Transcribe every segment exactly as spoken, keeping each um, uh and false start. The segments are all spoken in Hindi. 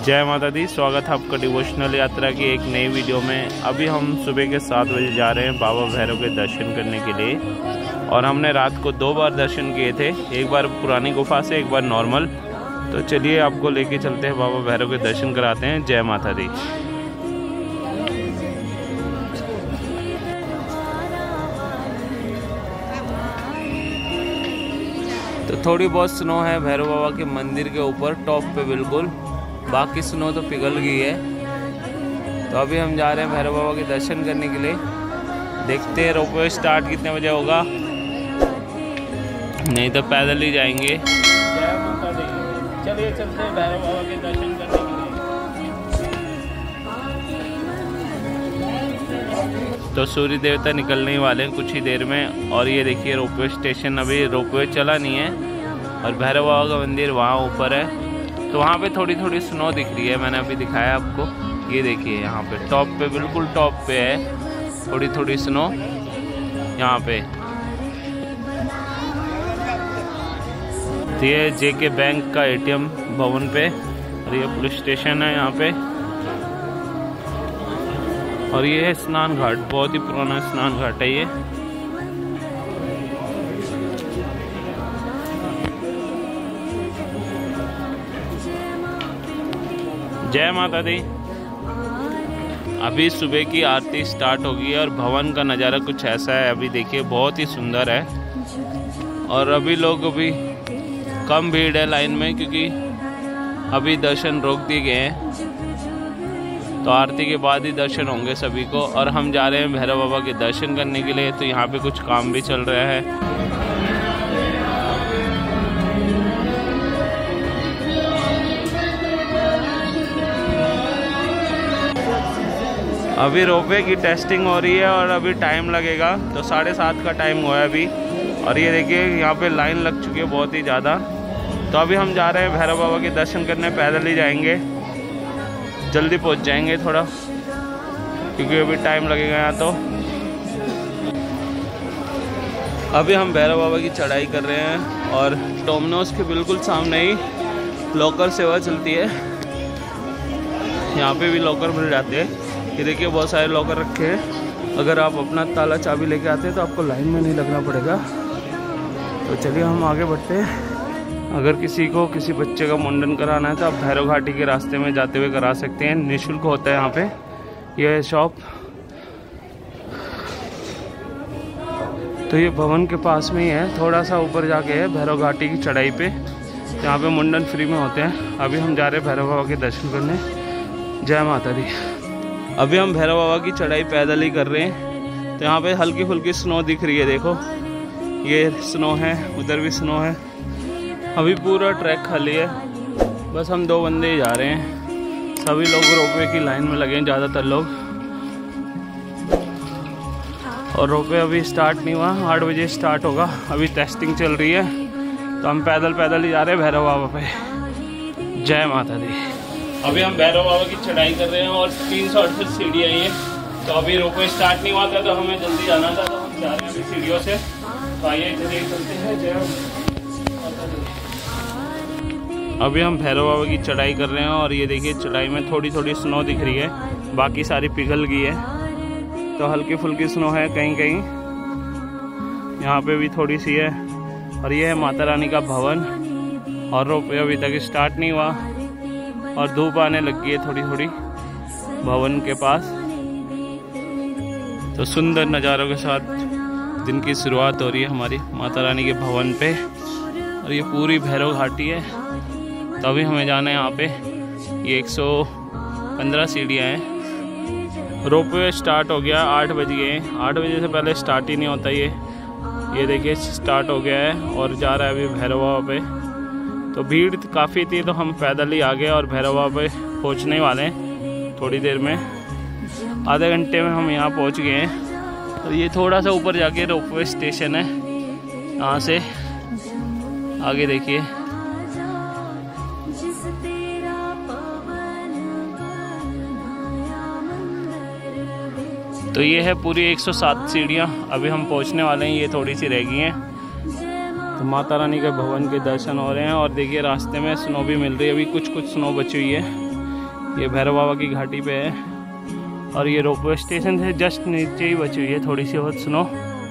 जय माता दी। स्वागत है आपका डिवोशनल यात्रा की एक नई वीडियो में। अभी हम सुबह के सात बजे जा रहे हैं बाबा भैरव के दर्शन करने के लिए। और हमने रात को दो बार दर्शन किए थे, एक बार पुरानी गुफा से, एक बार नॉर्मल। तो चलिए आपको लेके चलते हैं, बाबा भैरव के दर्शन कराते हैं। जय माता दी। तो थोड़ी बहुत स्नो है भैरव बाबा के मंदिर के ऊपर टॉप पे बिल्कुल, बाकी स्नो तो पिघल गई है। तो अभी हम जा रहे हैं भैरव बाबा के दर्शन करने के लिए। देखते हैं रोपवे स्टार्ट कितने बजे होगा, नहीं तो पैदल ही जाएंगे। जय माता दी। चलिए चलते हैं भैरव बाबा के दर्शन करने के लिए। तो सूर्य देवता निकलने वाले हैं कुछ ही देर में। और ये देखिए रोपवे स्टेशन, अभी रोपवे चला नहीं है। और भैरव बाबा का मंदिर वहाँ ऊपर है, तो वहाँ पे थोड़ी थोड़ी स्नो दिख रही है। मैंने अभी दिखाया आपको, ये देखिए यहाँ पे टॉप पे, बिल्कुल टॉप पे है थोड़ी थोड़ी स्नो यहाँ पे। तो ये जेके बैंक का एटीएम भवन पे, और ये पुलिस स्टेशन है यहाँ पे। और ये है स्नान घाट, बहुत ही पुराना स्नान घाट है ये। जय माता दी। अभी सुबह की आरती स्टार्ट होगी और भवन का नज़ारा कुछ ऐसा है। अभी देखिए बहुत ही सुंदर है। और अभी लोग अभी कम भीड़ है लाइन में, क्योंकि अभी दर्शन रोक दिए गए हैं। तो आरती के बाद ही दर्शन होंगे सभी को। और हम जा रहे हैं भैरव बाबा के दर्शन करने के लिए। तो यहाँ पे कुछ काम भी चल रहा है। अभी रोपवे की टेस्टिंग हो रही है और अभी टाइम लगेगा। तो साढ़े सात का टाइम हुआ है अभी। और ये देखिए यहाँ पे लाइन लग चुकी है बहुत ही ज़्यादा। तो अभी हम जा रहे हैं भैरव बाबा के दर्शन करने, पैदल ही जाएंगे, जल्दी पहुँच जाएंगे थोड़ा, क्योंकि अभी टाइम लगेगा यहाँ। तो अभी हम भैरव बाबा की चढ़ाई कर रहे हैं और डोमिनोज के बिल्कुल सामने ही लॉकर सेवा चलती है। यहाँ पे भी लॉकर मिल जाते हैं। ये देखिए बहुत सारे लॉकर रखे हैं। अगर आप अपना ताला चाबी लेके आते हैं तो आपको लाइन में नहीं लगना पड़ेगा। तो चलिए हम आगे बढ़ते हैं। अगर किसी को किसी बच्चे का मुंडन कराना है तो आप भैरव घाटी के रास्ते में जाते हुए करा सकते हैं, निःशुल्क होता है यहाँ पे। यह है शॉप। तो ये भवन के पास में ही है, थोड़ा सा ऊपर जाके है भैरव घाटी की चढ़ाई पे। यहाँ पे मुंडन फ्री में होते हैं। अभी हम जा रहे हैं भैरव बाबा के दर्शन करने। जय माता दी। अभी हम भैरव बाबा की चढ़ाई पैदल ही कर रहे हैं। तो यहाँ पे हल्की फुल्की स्नो दिख रही है, देखो ये स्नो है, उधर भी स्नो है। अभी पूरा ट्रैक खाली है, बस हम दो बंदे ही जा रहे हैं। सभी लोग रोपवे की लाइन में लगे हैं, ज़्यादातर लोग। और रोपवे अभी स्टार्ट नहीं हुआ, आठ बजे स्टार्ट होगा। अभी टेस्टिंग चल रही है। तो हम पैदल पैदल ही जा रहे हैं भैरव बाबा पे। जय माता दी। अभी हम भैरव बाबा की चढ़ाई कर रहे हैं और तीन सौ अड़सठ सीढ़ियाँ ये। तो अभी रोपवे स्टार्ट नहीं हुआ था, तो हमें जल्दी जाना था, तो हम जा रहे हैं अभी सीढ़ियों से। तो आइए चलिए चलते हैं। जय माता दी। अभी हम भैरव बाबा की चढ़ाई कर रहे हैं और ये देखिए चढ़ाई में थोड़ी थोड़ी स्नो दिख रही है, बाकी सारी पिघल गई है। तो हल्की फुल्की स्नो है कहीं कहीं, यहाँ पे भी थोड़ी सी है। और ये है माता रानी का भवन। और रोपवे अभी तक स्टार्ट नहीं हुआ और धूप आने लगी है थोड़ी थोड़ी भवन के पास। तो सुंदर नज़ारों के साथ दिन की शुरुआत हो रही है हमारी माता रानी के भवन पे। और ये पूरी भैरव घाटी है। तो अभी हमें जाना है यहाँ पे। ये एक सौ पंद्रह सीढ़ियाँ हैं। रोपवे स्टार्ट हो गया, आठ बज गए। आठ बजे से पहले स्टार्ट ही नहीं होता ये। ये देखिए स्टार्ट हो गया है और जा रहा है अभी भैरव बाबा पे। तो भीड़ काफ़ी थी, तो हम पैदल ही आ गए और भैरव बाबा पे पहुँचने वाले हैं थोड़ी देर में। आधे घंटे में हम यहाँ पहुँच गए हैं। तो ये थोड़ा सा ऊपर जाके रोपवे स्टेशन है, यहाँ से आगे देखिए। तो ये है पूरी एक सौ सात सीढ़ियाँ। अभी हम पहुँचने वाले हैं, ये थोड़ी सी रह गई हैं। तो माता रानी के भवन के दर्शन हो रहे हैं। और देखिए रास्ते में स्नो भी मिल रही है, अभी कुछ कुछ स्नो बची हुई है। ये भैरव बाबा की घाटी पे है और ये रोपवे स्टेशन से जस्ट नीचे ही बची हुई है थोड़ी सी और स्नो।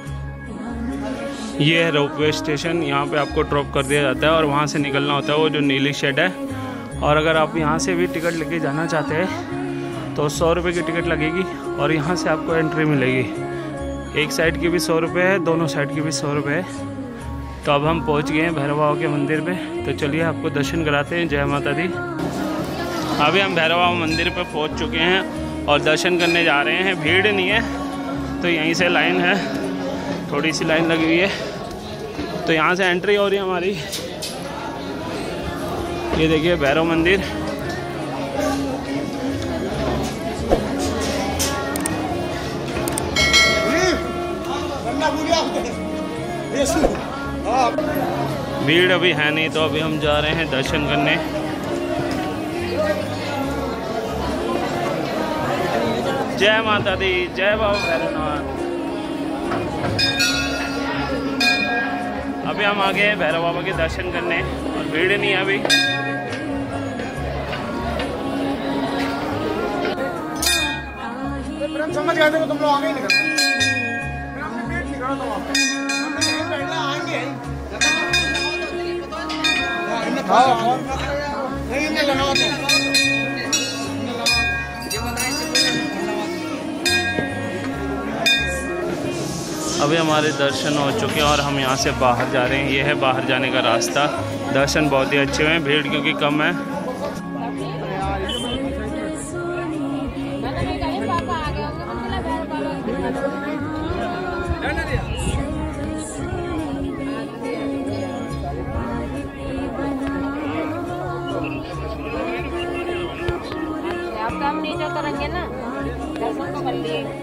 ये है रोपवे स्टेशन, यहाँ पे आपको ड्रॉप कर दिया जाता है और वहाँ से निकलना होता है वो जो नीली शेड है। और अगर आप यहाँ से भी टिकट लेके जाना चाहते हैं तो सौ रुपये की टिकट लगेगी और यहाँ से आपको एंट्री मिलेगी। एक साइड की भी सौ रुपये है, दोनों साइड की भी सौ रुपये है। तो अब हम पहुँच गए हैं भैरव बाबा के मंदिर पे, तो चलिए आपको दर्शन कराते हैं। जय माता दी। अभी हम भैरव बाबा मंदिर पे पहुँच चुके हैं और दर्शन करने जा रहे हैं। भीड़ नहीं है तो यहीं से लाइन है, थोड़ी सी लाइन लगी हुई है, तो यहाँ से एंट्री हो रही है हमारी। ये देखिए भैरव मंदिर। भीड़ अभी है नहीं तो अभी हम जा रहे हैं दर्शन करने। जय माता दी, जय बाबा भैरवनाथ। अभी हम आ गए भैरव बाबा के दर्शन करने और भीड़ नहीं है अभी। समझ गए थे तुम लोग आगे ही निकल हमने पेट निकाला था वहाँ पे हमने यहीं बैठना आएंगे हाँ नहीं हमने लगाओ तो अभी हमारे दर्शन हो चुके हैं और हम यहाँ से बाहर जा रहे हैं। ये है बाहर जाने का रास्ता। दर्शन बहुत ही अच्छे हुए हैं, भीड़ क्योंकि कम है। नीचे उतरेंगे ना, दर्शन तो कर लिए।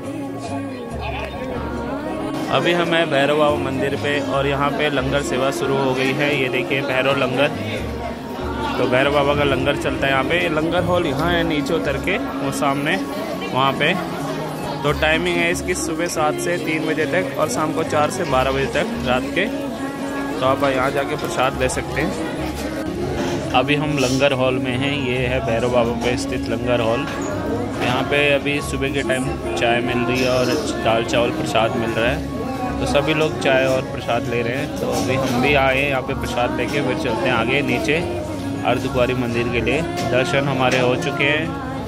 अभी हम हैं भैरव बाबा मंदिर पे और यहाँ पे लंगर सेवा शुरू हो गई है। ये देखिए भैरव लंगर, तो भैरव बाबा का लंगर चलता है यहाँ पे। लंगर हॉल यहाँ है नीचे उतर के वो सामने वहाँ पे। तो टाइमिंग है इसकी सुबह सात से तीन बजे तक और शाम को चार से बारह बजे तक रात के। तो आप यहाँ जाके प्रसाद ले सकते हैं। अभी हम लंगर हॉल में हैं। ये है भैरव बाबा पे स्थित लंगर हॉल। यहाँ पे अभी सुबह के टाइम चाय मिल रही है और दाल चावल प्रसाद मिल रहा है। तो सभी लोग चाय और प्रसाद ले रहे हैं। तो अभी हम भी आए हैं यहाँ पे प्रसाद लेके, फिर चलते हैं आगे नीचे अर्धकुंवारी मंदिर के लिए। दर्शन हमारे हो चुके हैं।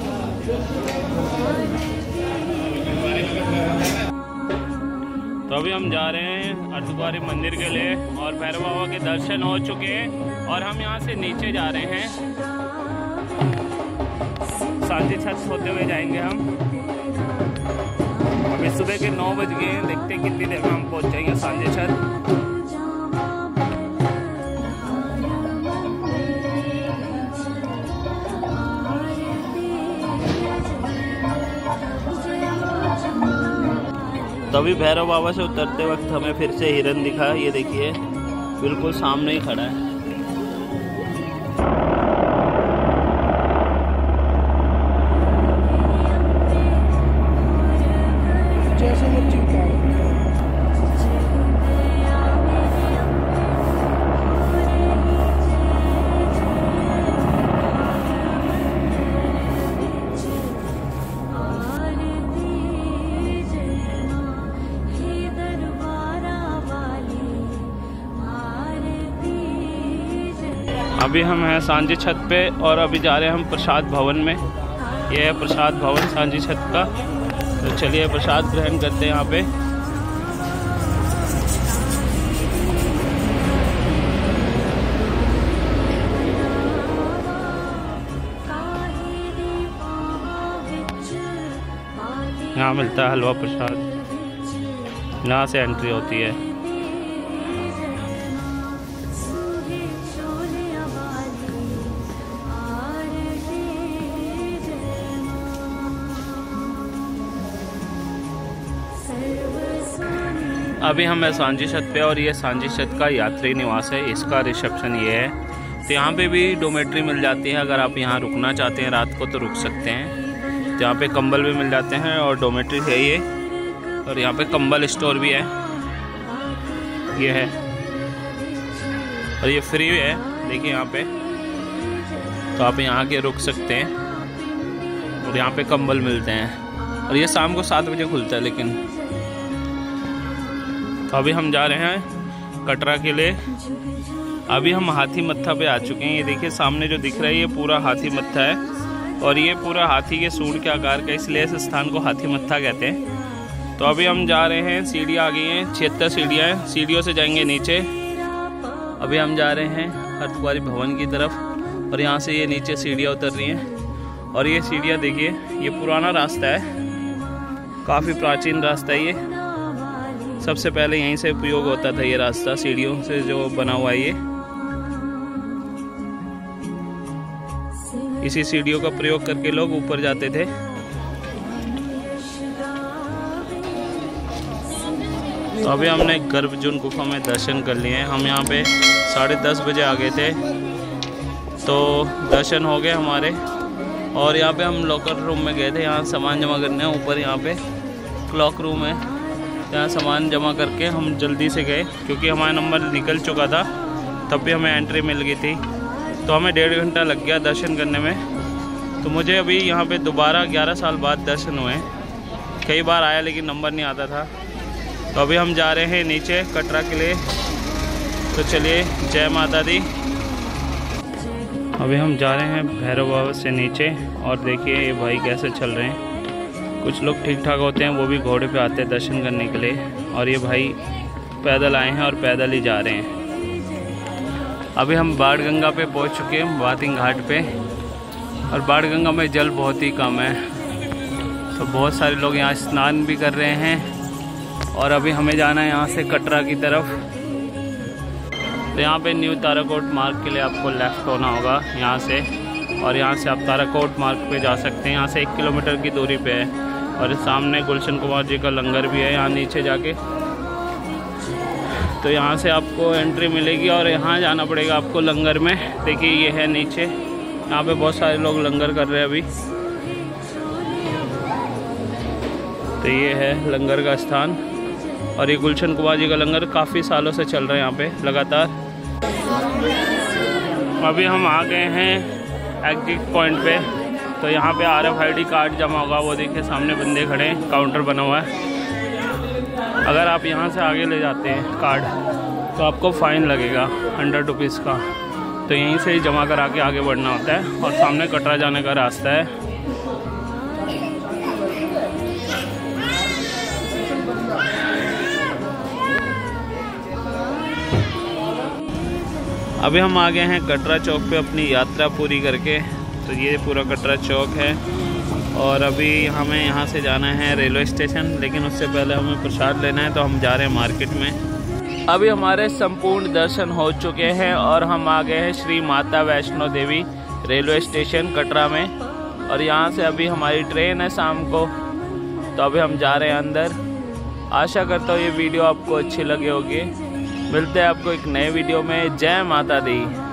तो अभी हम जा रहे हैं अर्धकुंवारी मंदिर के लिए और भैरव बाबा के दर्शन हो चुके हैं और हम यहाँ से नीचे जा रहे हैं। सांझी छत होते हुए जाएंगे हम। अभी सुबह के नौ बज गए हैं, देखते हैं कितनी देर में हम पहुंच जाएंगे सांझी छत। तभी भैरव बाबा से उतरते वक्त हमें फिर से हिरन दिखा। ये देखिए बिल्कुल सामने ही खड़ा है। अभी हम हैं सांझी छत पे और अभी जा रहे हैं हम प्रसाद भवन में। यह है प्रसाद भवन सांझी छत का। तो चलिए प्रसाद ग्रहण करते हैं यहाँ पे। यहाँ मिलता है हलवा प्रसाद, यहाँ से एंट्री होती है। अभी हम है सांझी छत पे और ये सांझी छत का यात्री निवास है। इसका रिसेप्शन ये है। तो यहाँ पे भी डोमेट्री मिल जाती है। अगर आप यहाँ रुकना चाहते हैं रात को तो रुक सकते हैं। तो यहाँ पे कंबल भी मिल जाते हैं और डोमेट्री है ये। और यहाँ पे कंबल स्टोर भी है, ये है। और ये फ्री है, देखिए यहाँ पे। तो आप यहाँ के रुक सकते हैं। और यहाँ पे कंबल मिलते हैं और ये शाम को सात बजे खुलता है। लेकिन तो अभी हम जा रहे हैं कटरा के लिए। अभी हम हाथी मत्था पे आ चुके हैं। ये देखिए सामने जो दिख रहा है ये पूरा हाथी मत्था है और ये पूरा हाथी के सूंड के आकार का, इसलिए इस स्थान को हाथी मत्था कहते हैं। तो अभी हम जा रहे हैं, सीढ़ियाँ आ गई हैं, छिहत्तर सीढ़ियाँ हैं, सीढ़ियों से जाएंगे नीचे। अभी हम जा रहे हैं अर्धकुंवारी भवन की तरफ और यहाँ से ये नीचे सीढ़ियाँ उतर रही हैं। और ये सीढ़ियाँ देखिए, ये पुराना रास्ता है, काफ़ी प्राचीन रास्ता है। ये सबसे पहले यहीं से उपयोग होता था, ये रास्ता सीढ़ियों से जो बना हुआ है। ये इसी सीढ़ियों का प्रयोग करके लोग ऊपर जाते थे। तो अभी हमने गर्भजून गुफा में दर्शन कर लिए हैं। हम यहाँ पे साढ़े दस बजे आ गए थे, तो दर्शन हो गए हमारे। और यहाँ पे हम लॉकर रूम में गए थे, यहाँ सामान जमा करने। ऊपर यहाँ पे क्लॉक रूम है, यहाँ सामान जमा करके हम जल्दी से गए क्योंकि हमारा नंबर निकल चुका था, तब भी हमें एंट्री मिल गई थी। तो हमें डेढ़ घंटा लग गया दर्शन करने में। तो मुझे अभी यहाँ पे दोबारा ग्यारह साल बाद दर्शन हुए। कई बार आया लेकिन नंबर नहीं आता था। तो अभी हम जा रहे हैं नीचे कटरा के लिए। तो चलिए, जय माता दी। अभी हम जा रहे हैं भैरव बाबा से नीचे और देखिए ये भाई कैसे चल रहे हैं। कुछ लोग ठीक ठाक होते हैं, वो भी घोड़े पे आते हैं दर्शन करने के लिए, और ये भाई पैदल आए हैं और पैदल ही जा रहे हैं। अभी हम बाढ़ गंगा पे पहुंच चुके हैं, बातिंग घाट पे। और बाढ़ गंगा में जल बहुत ही कम है, तो बहुत सारे लोग यहाँ स्नान भी कर रहे हैं। और अभी हमें जाना है यहाँ से कटरा की तरफ। तो यहाँ पे न्यू ताराकोट मार्ग के लिए आपको लेफ़्ट होना होगा यहाँ से, और यहाँ से आप ताराकोट मार्ग पे जा सकते हैं। यहाँ से एक किलोमीटर की दूरी पे है। और सामने गुलशन कुमार जी का लंगर भी है यहाँ नीचे जाके। तो यहाँ से आपको एंट्री मिलेगी और यहाँ जाना पड़ेगा आपको लंगर में। देखिए ये है नीचे, यहाँ पे बहुत सारे लोग लंगर कर रहे हैं अभी। तो ये है लंगर का स्थान, और ये गुलशन कुमार जी का लंगर काफ़ी सालों से चल रहा है यहाँ पे लगातार। अभी हम आ गए हैं एग्जिट पॉइंट पे। तो यहाँ पे R F I D card जमा होगा, वो देखिए सामने बंदे खड़े हैं, काउंटर बना हुआ है। अगर आप यहाँ से आगे ले जाते हैं कार्ड तो आपको फ़ाइन लगेगा हंड्रेड रुपीज़ का। तो यहीं से ही जमा करा के आगे बढ़ना होता है, और सामने कटरा जाने का रास्ता है। अभी हम आ गए हैं कटरा चौक पे अपनी यात्रा पूरी करके। तो ये पूरा कटरा चौक है, और अभी हमें यहाँ से जाना है रेलवे स्टेशन, लेकिन उससे पहले हमें प्रसाद लेना है। तो हम जा रहे हैं मार्केट में। अभी हमारे संपूर्ण दर्शन हो चुके हैं और हम आ गए हैं श्री माता वैष्णो देवी रेलवे स्टेशन कटरा में। और यहाँ से अभी हमारी ट्रेन है शाम को, तो अभी हम जा रहे हैं अंदर। आशा करता हूँ ये वीडियो आपको अच्छी लगे होगी। मिलते हैं आपको एक नए वीडियो में। जय माता दी।